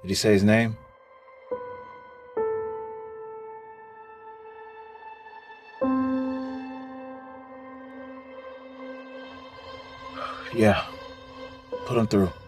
Did he say his name? Yeah. Put him through.